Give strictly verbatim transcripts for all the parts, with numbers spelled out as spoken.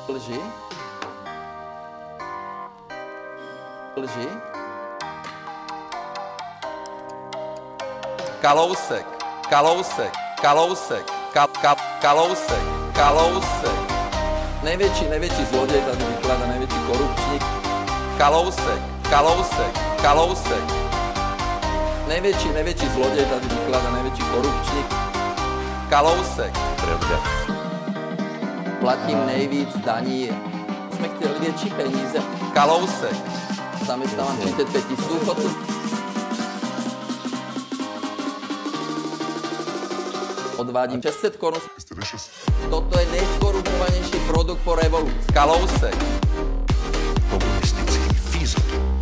Lži? Lži? Kalousek, Kalousek, Kalousek, ka, ka, Kalousek, Kalousek. Největší, největší zloděj tady vykládá, největší korupčník. Kalousek, Kalousek, Kalousek. Největší, největší zloděj tady vykládá, největší korupčník. Kalousek. Pravda. Platím nejvíc daní. Jsme chtěli větší peníze. Kalousek. Zaměstnávám třicet pět tisíc důchodců. Odvádím šest set korun. Toto je nejskorumpovanější produkt po revoluci. Kalousek. Komunistický fízl.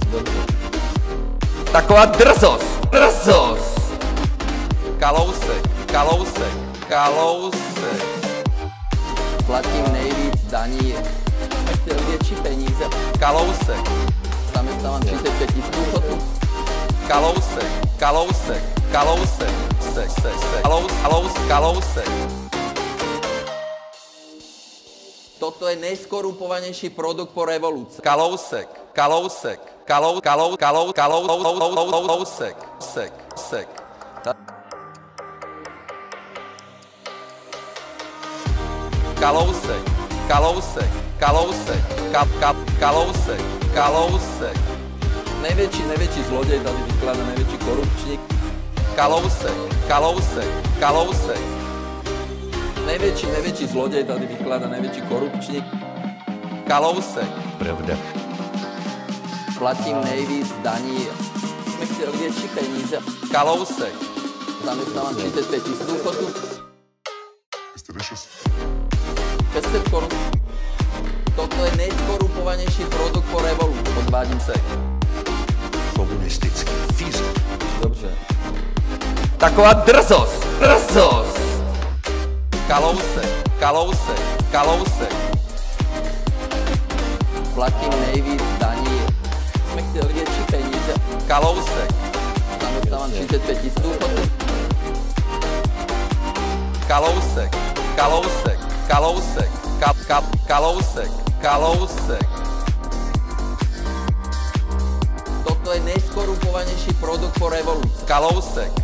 Taková drzost, drzost. Kalousek, Kalousek, Kalousek. Platím nejvíc daní. Jsme chtěli větší peníze. Kalousek. Zaměstnávám třicet pět tisíc důchodců. Kalousek, Kalousek, Kalousek, sek, sek, sek. Kalous, kalous, Kalousek. Toto je nejskorumpovanější produkt po revoluci. Kalousek, Kalousek, Kalou, Kalou, Kalou, Kalou, Kalousek, sek, sek. Kalousek, Kalousek, Kalousek, ka, ka, Kalousek, Kalousek. Největší, největší zloděj tady vykládá, největší korupčník. Kalousek, Kalousek, Kalousek. Největší, největší zloděj tady vykládá, největší korupčník. Kalousek. Pravda. Platím nejvíc daní. Jsme chtěli větší peníze. Kalousek. Zaměstnávám třicet pět tisíc důchodců. šest set korun. Toto je nejskorumpovanější produkt po revoluci. Odvádím se. Komunistický fízl. Dobře. Taková drzost, drzost. Kalousek, Kalousek, Kalousek. Platím nejvíc daní. Jsme chtěli větší peníze. Kalousek. Zaměstnávám třicet pět tisíc důchodců. Kalousek, Kalousek, Kalousek, ka, ka, Kalousek, Kalousek. Toto je nejskorumpovanější produkt po revoluci. Kalousek.